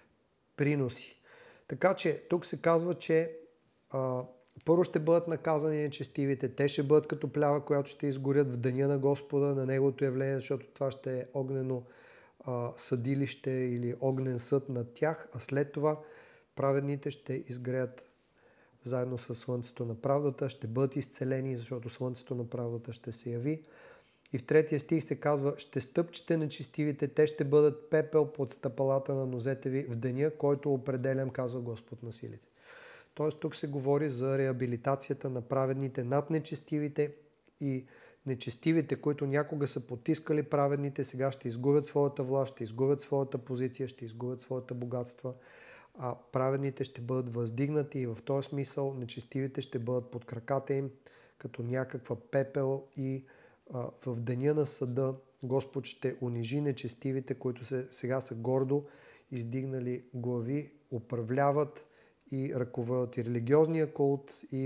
приноси. Така че тук се казва, че а, първо ще бъдат наказани нечестивите, те ще бъдат като плява, която ще изгорят в деня на Господа, на Неговото явление, защото това ще е огнено а, съдилище или огнен съд над тях, а след това праведните ще изгреят заедно с слънцето на правдата, ще бъдат изцелени, защото слънцето на правдата ще се яви. И в третия стих се казва: ще стъпчете нечестивите, те ще бъдат пепел под стъпалата на нозете ви в деня, който определям, казва Господ на силите. Тоест тук се говори за реабилитацията на праведните над нечестивите и нечестивите, които някога са потискали праведните, сега ще изгубят своята власт, ще изгубят своята позиция, ще изгубят своята богатства, а праведните ще бъдат въздигнати и в този смисъл нечестивите ще бъдат под краката им като някаква пепел и а, в деня на съда Господ ще унижи нечестивите, които се, сега са гордо издигнали глави, управляват и ръководят и религиозния култ, и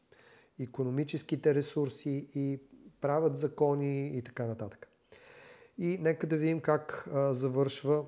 икономическите ресурси, и правят закони и така нататък. И нека да видим как а, завършва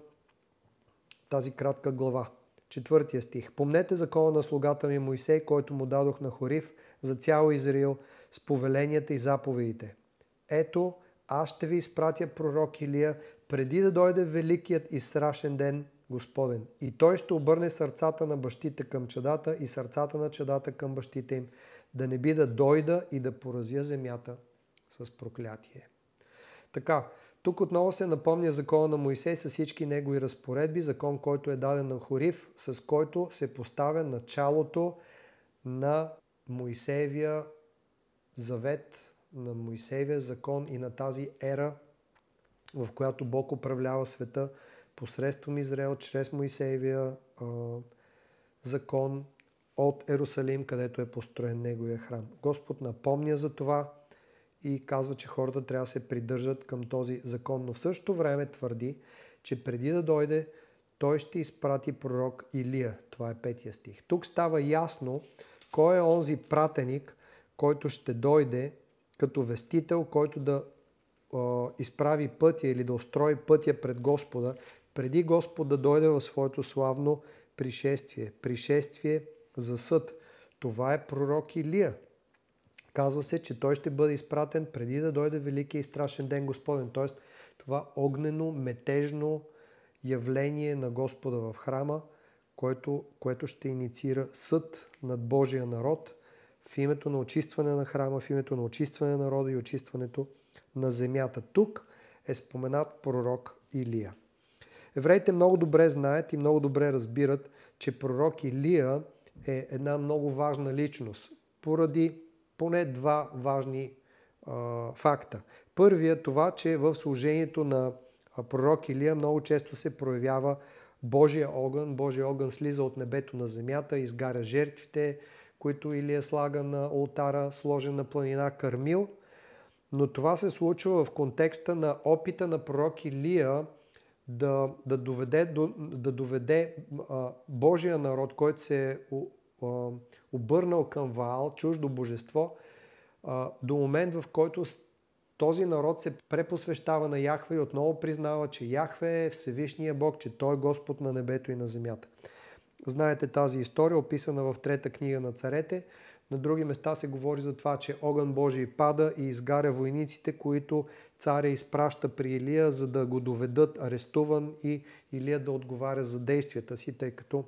тази кратка глава. Четвъртия стих. Помнете закона на слугата ми Моисей, който му дадох на Хорив за цял Израил с повеленията и заповедите. Ето, аз ще ви изпратя пророк Илия преди да дойде великият и страшен ден Господен. И той ще обърне сърцата на бащите към чадата и сърцата на чадата към бащите им, да не би да дойда и да поразя земята с проклятие. Така, тук отново се напомня закона на Моисей с всички негови разпоредби, закон, който е даден на Хорив, с който се поставя началото на Моисеевия завет, на Моисеевия закон и на тази ера, в която Бог управлява света посредством Израел, чрез Моисеевия а, закон от Ерусалим, където е построен неговия храм. Господ напомня за това и казва, че хората трябва да се придържат към този закон, но в същото време твърди, че преди да дойде, той ще изпрати пророк Илия. Това е петия стих. Тук става ясно кой е онзи пратеник, който ще дойде като вестител, който да е, изправи пътя или да устрои пътя пред Господа, преди Господ да дойде в своето славно пришествие. Пришествие за съд. Това е пророк Илия. Казва се, че той ще бъде изпратен преди да дойде великия и страшен ден Господен. Т.е. това огнено, метежно явление на Господа в храма, което, което ще инициира съд над Божия народ в името на очистване на храма, в името на очистване на народа и очистването на земята. Тук е споменат пророк Илия. Евреите много добре знаят и много добре разбират, че пророк Илия е една много важна личност, поради поне два важни а, факта. Първият това, че в служението на пророк Илия много често се проявява Божия огън. Божия огън слиза от небето на земята, изгаря жертвите, които Илия слага на олтара, сложен на планина Кармил. Но това се случва в контекста на опита на пророк Илия да, да доведе, да доведе а, Божия народ, който се е а, обърнал към Ваал, чуждо божество, а, до момент, в който този народ се препосвещава на Яхве и отново признава, че Яхве е Всевишния Бог, че Той е Господ на небето и на земята. Знаете тази история, описана в трета книга на царете. На други места се говори за това, че огън Божий пада и изгаря войниците, които царя изпраща при Илия, за да го доведат арестуван и Илия да отговаря за действията си, тъй като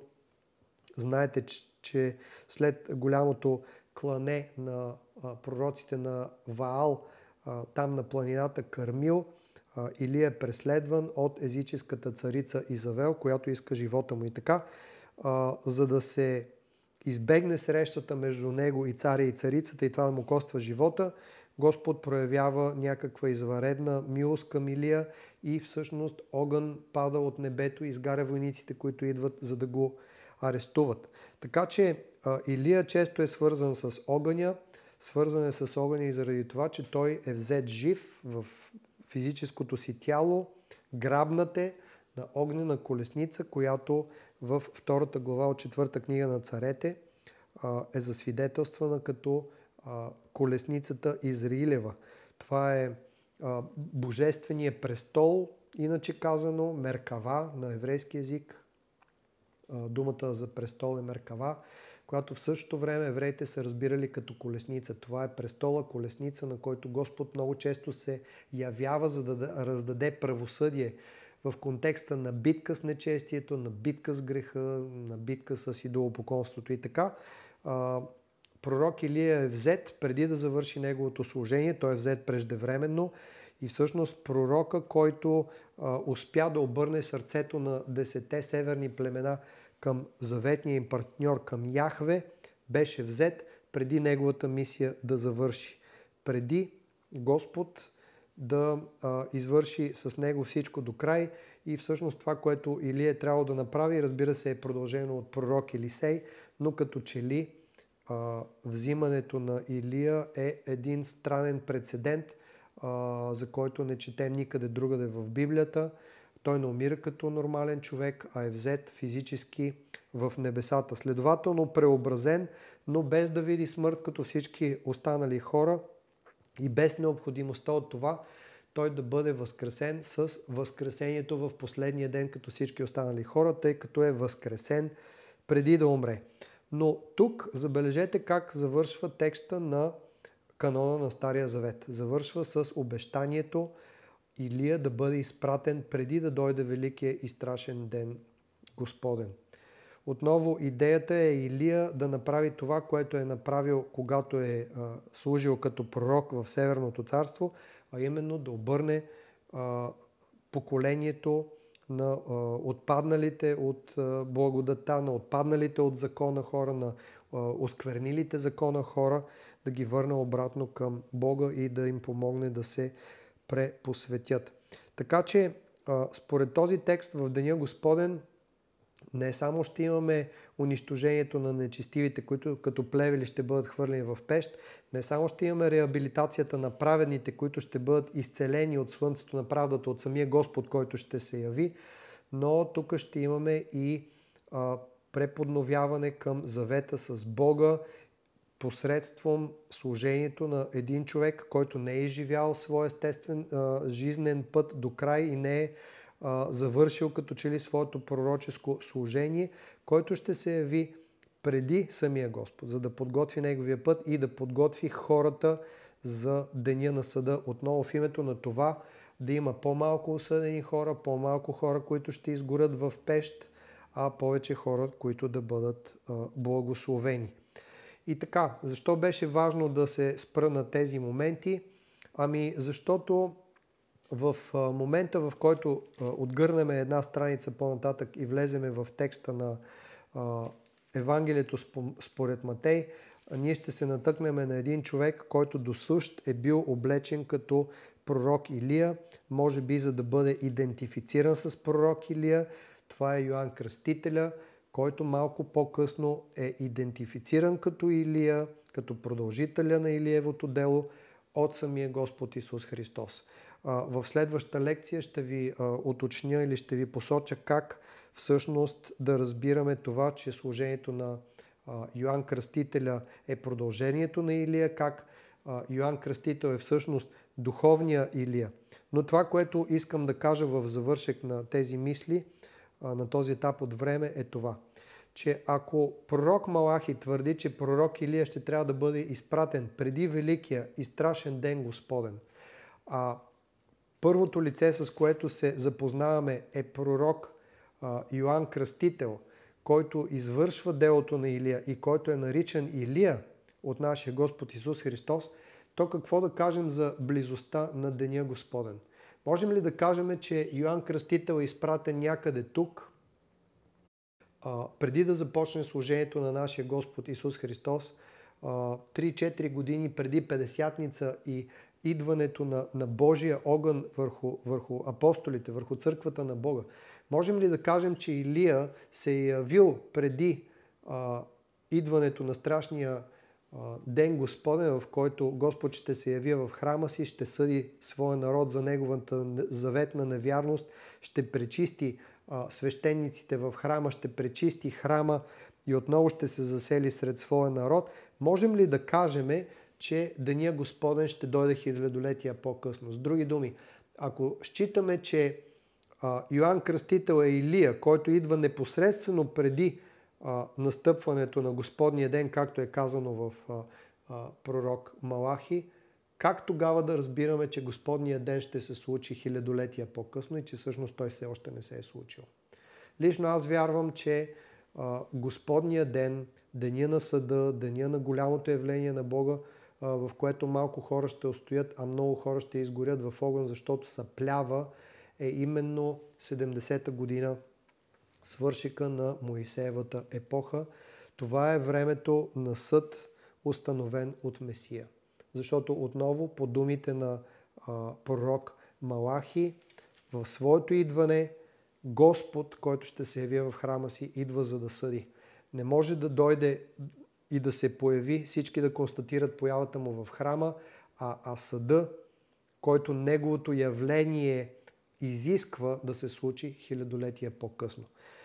знаете, че след голямото клане на пророците на Ваал, там на планината Кармил, Илия е преследван от езическата царица Изавел, която иска живота му. И така, за да се избегне срещата между него и царя и царицата и това да му коства живота, Господ проявява някаква извънредна милост към Илия и всъщност огън пада от небето и изгаря войниците, които идват, за да го арестуват. Така че Илия често е свързан с огъня, свързан е с огъня и заради това, че той е взет жив в физическото си тяло, грабнате на огнена колесница, която във втората глава от четвърта книга на царете е засвидетелствана като колесницата Израилева. Това е божествения престол, иначе казано Меркава на еврейски език. Думата за престол е Меркава, която в същото време евреите са разбирали като колесница. Това е престола, колесница, на който Господ много често се явява, за да раздаде правосъдие в контекста на битка с нечестието, на битка с греха, на битка с идолопоклонството и така. Пророк Илия е взет преди да завърши неговото служение, той е взет преждевременно и всъщност пророка, който а, успя да обърне сърцето на десетте северни племена към заветния им партньор, към Яхве, беше взет преди неговата мисия да завърши. Преди Господ да а, извърши с него всичко до край и всъщност това, което Илия е трябвало да направи, разбира се, е продължено от пророк Елисей, но като че ли а, взимането на Илия е един странен прецедент, а, за който не четем никъде другаде в Библията. Той не умира като нормален човек, а е взет физически в небесата. Следователно преобразен, но без да види смърт като всички останали хора и без необходимостта от това той да бъде възкресен с възкресението в последния ден като всички останали хора, тъй като е възкресен преди да умре. Но тук забележете как завършва текста на канона на Стария Завет. Завършва с обещанието Илия да бъде изпратен преди да дойде великия и страшен ден Господен. Отново идеята е Илия да направи това, което е направил, когато е а, служил като пророк в Северното царство, а именно да обърне а, поколението на а, отпадналите от а, благодата, на отпадналите от закона хора, на а, осквернилите закона хора, да ги върне обратно към Бога и да им помогне да се препосветят. Така че според този текст в Деня Господен не само ще имаме унищожението на нечестивите, които като плевели ще бъдат хвърлени в пещ, не само ще имаме реабилитацията на праведните, които ще бъдат изцелени от слънцето на правдата, от самия Господ, който ще се яви, но тук ще имаме и а, преподновяване към завета с Бога посредством служението на един човек, който не е изживял своя естествен а, жизнен път до край и не е а, завършил като че ли своето пророческо служение, който ще се яви преди самия Господ, за да подготви неговия път и да подготви хората за деня на съда. Отново в името на това да има по-малко осъдени хора, по-малко хора, които ще изгорят в пещ, а повече хора, които да бъдат а, благословени. И така, защо беше важно да се спра на тези моменти? Ами защото в момента, в който отгърнем една страница по-нататък и влеземе в текста на Евангелието според Матей, ние ще се натъкнем на един човек, който до същ е бил облечен като пророк Илия, може би за да бъде идентифициран с пророк Илия. Това е Йоан Кръстителя, който малко по-късно е идентифициран като Илия, като продължителя на Илиевото дело от самия Господ Исус Христос. В следващата лекция ще ви уточня или ще ви посоча как всъщност да разбираме това, че служението на Йоан Кръстителя е продължението на Илия, как Йоан Кръстител е всъщност духовния Илия. Но това, което искам да кажа в завършек на тези мисли, на този етап от време е това, че ако пророк Малахи твърди, че пророк Илия ще трябва да бъде изпратен преди великия и страшен ден Господен, а първото лице, с което се запознаваме, е пророк а, Йоан Кръстител, който извършва делото на Илия и който е наричан Илия от нашия Господ Исус Христос, то какво да кажем за близостта на Деня Господен? Можем ли да кажем, че Йоан Кръстител е изпратен някъде тук, а, преди да започне служението на нашия Господ Исус Христос, три-четири години преди Петдесятница и идването на, на Божия огън върху, върху апостолите, върху църквата на Бога? Можем ли да кажем, че Илия се е явил преди а, идването на страшния а, ден Господен, в който Господ ще се яви в храма си, ще съди своя народ за неговата заветна невярност, ще пречисти а, свещениците в храма, ще пречисти храма и отново ще се засели сред своя народ? Можем ли да кажем, че Деня Господен ще дойде хилядолетия по-късно? С други думи, ако считаме, че а, Йоан Кръстител е Илия, който идва непосредствено преди а, настъпването на Господния ден, както е казано в а, а, пророк Малахи, как тогава да разбираме, че Господния ден ще се случи хилядолетия по-късно и че всъщност той все още не се е случил? Лично аз вярвам, че а, Господния ден, деня на съда, деня на голямото явление на Бога, а, в което малко хора ще устоят, а много хора ще изгорят в огън, защото са плява, е именно седемдесета година, свършика на Моисеевата епоха. Това е времето на съд, установен от Месия. Защото отново, по думите на а, пророк Малахи, в своето идване Господ, който ще се яви в храма си, идва за да съди. Не може да дойде и да се появи, всички да констатират появата му в храма, а, а съда, който неговото явление изисква да се случи хилядолетия по-късно.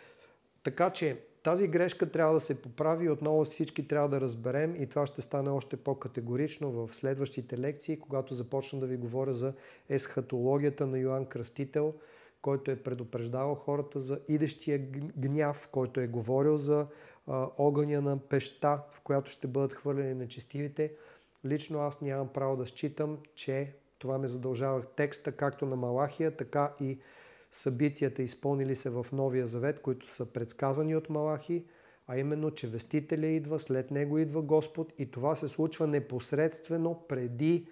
Така че тази грешка трябва да се поправи и отново всички трябва да разберем, и това ще стане още по-категорично в следващите лекции, когато започна да ви говоря за есхатологията на Йоан Кръстител, който е предупреждавал хората за идещия гняв, който е говорил за а, огъня на пещта, в която ще бъдат хвърлени нечестивите. Лично аз нямам право да считам, че това ме задължава текста както на Малахия, така и събитията, изпълнили се в Новия Завет, които са предсказани от Малахи, а именно, че вестителя идва, след него идва Господ и това се случва непосредствено преди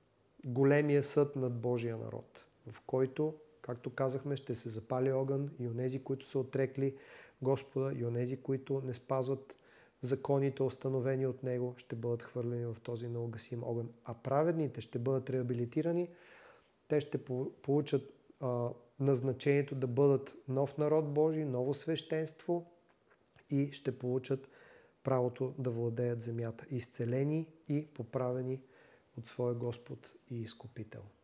големия съд над Божия народ, в който, както казахме, ще се запали огън и онези, които са отрекли Господа, и онези, които не спазват законите, установени от Него, ще бъдат хвърлени в този неугасим огън. А праведните ще бъдат реабилитирани, те ще получат а, назначението да бъдат нов народ Божий, ново свещенство и ще получат правото да владеят земята, изцелени и поправени от своя Господ и Изкупител.